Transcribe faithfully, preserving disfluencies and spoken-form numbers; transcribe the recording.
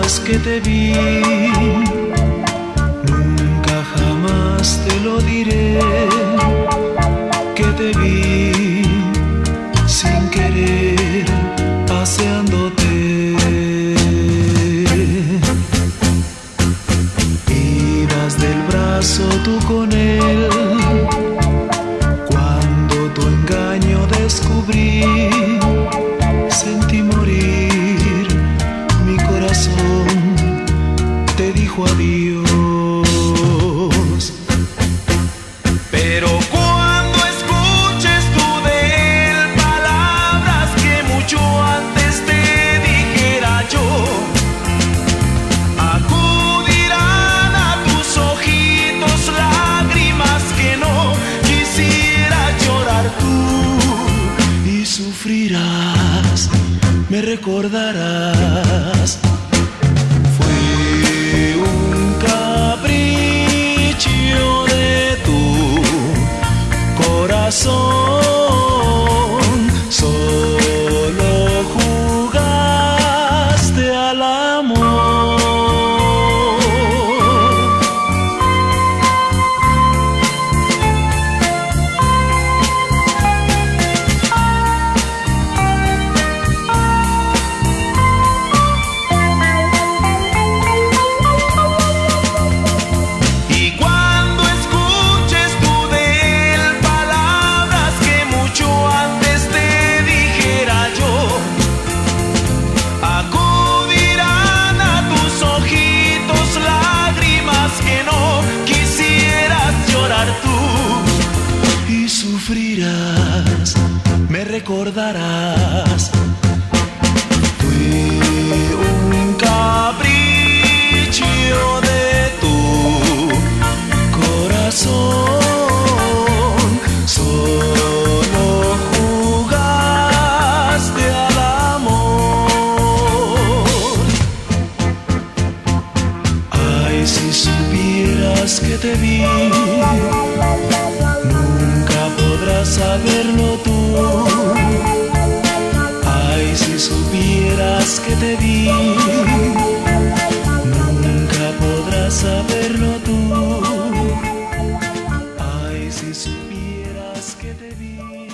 vez que te vi, nunca jamás te lo diré, que te vi sin querer paseándote. Ibas del brazo tú con él, cuando tu engaño descubrí, sentí morir mi corazón, te dijo adiós. Pero cuando escuches tú de él palabras que mucho antes te dijera yo, acudirán a tus ojitos lágrimas que no quisieras llorar tú, y sufrirás, me recordarás. Fue un capricho de tu corazón, solo jugaste al amor. Sufrirás, me recordarás. Fue un capricho de tu corazón, solo jugaste al amor. Ay, si supieras que te vi, podrás saberlo tú. Ay, si supieras que te vi, nunca podrás saberlo tú. Ay, si supieras que te vi.